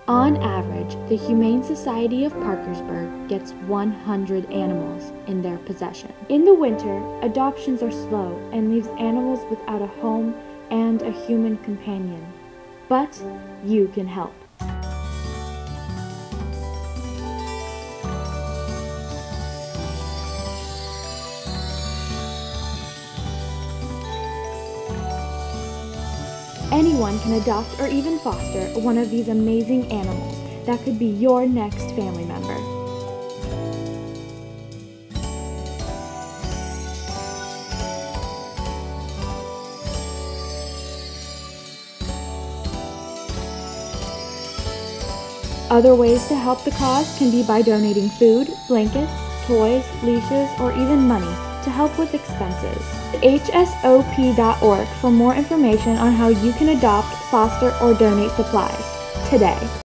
On average, the Humane Society of Parkersburg gets 100 animals in their possession. In the winter, adoptions are slow and leaves animals without a home and a human companion. But you can help. Anyone can adopt or even foster one of these amazing animals that could be your next family member. Other ways to help the cause can be by donating food, blankets, toys, leashes, or even money to help with expenses. HSOP.org for more information on how you can adopt, foster, or donate supplies today.